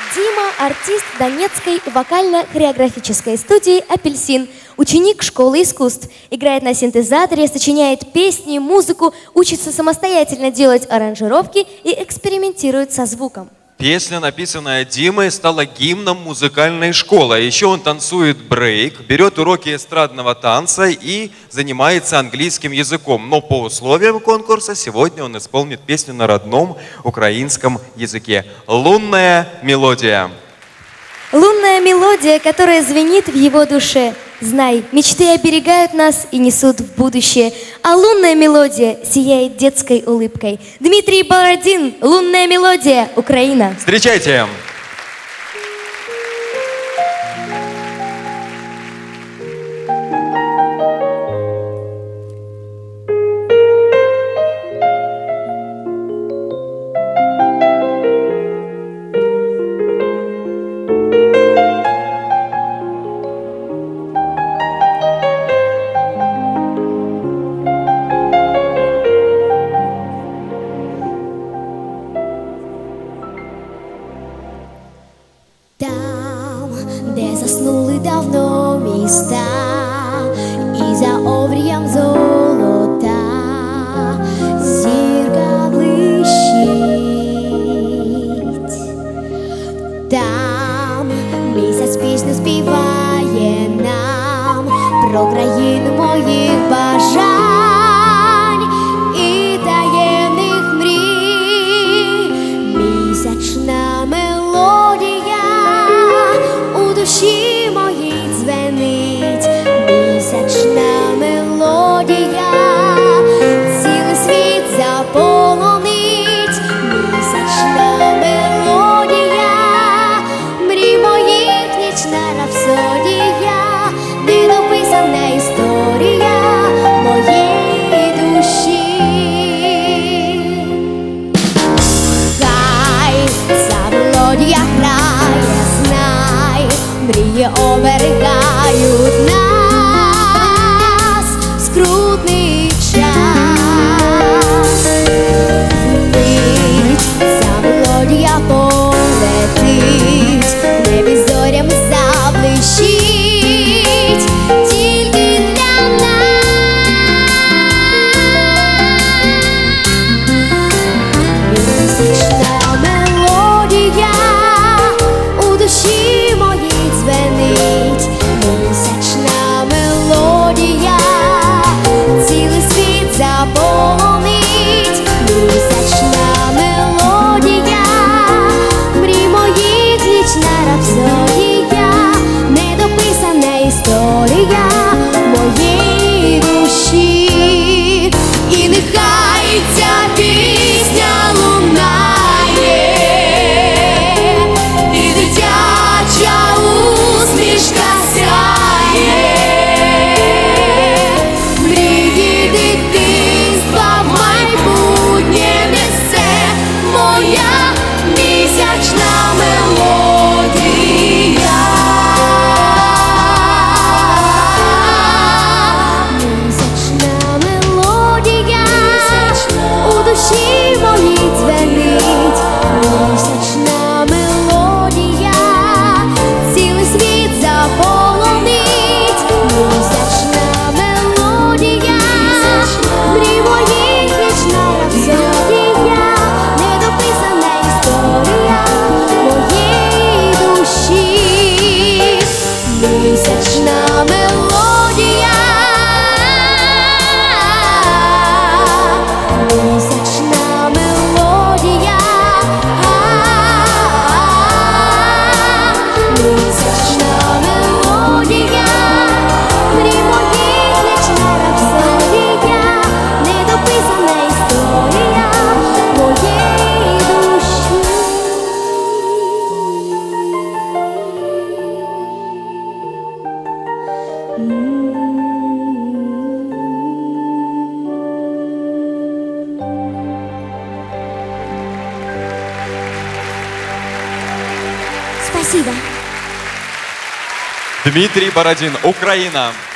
Дима – артист Донецкой вокально-хореографической студии «Апельсин», ученик школы искусств. Играет на синтезаторе, сочиняет песни, музыку, учится самостоятельно делать аранжировки и экспериментирует со звуком. Песня, написанная Димой, стала гимном музыкальной школы. А еще он танцует брейк, берет уроки эстрадного танца и занимается английским языком. Но по условиям конкурса сегодня он исполнит песню на родном украинском языке. «Лунная мелодия». Лунная мелодия, которая звенит в его душе. Знай, мечты оберегают нас и несут в будущее, а лунная мелодия сияет детской улыбкой. Дмитрий Бородин, «Лунная мелодия», Украина. Встречайте! Там, де заснули давно міста, і за обрієм золота зірка блищить. Там місяць пісню співає нам про країну моїх бажань і таємних мрій. Місячна мелодія у душі моїй дзвенить, місячна мелодія цілий світ заполонить, місячна мелодія мрій моїх нічна рапсодія, недописана історія моєї душі. Хай ця мелодія грає, знай, мрії оберігають нас в скрутний час. Вмить ця мелодія полетить, в небі зорями заблищить, тільки для нас. Місячна мелодія у душі моїй дзвенить, місячна мелодія цілий світ заполонить, місячна мелодія мрій моїх вічна рапсодія, недописана історія моєї душі. І нехай ця пісня лунає, і дитяча усмішка сяє, мрії дитинства в майбутнє несе моя місячна мелодія. Місячна мелодія у душі моїй дзвенить, місячна мелодія цілий світ заполонить, місячна мелодія мрій моїх вічна рапсодія, недописана історія моєї душі. Місячна мелодія, місячна мелодія, місячна мелодія мрій моїх вічна рапсодія, недописана історія моєї душі. Спасибо. Дмитрий Бородин, Украина.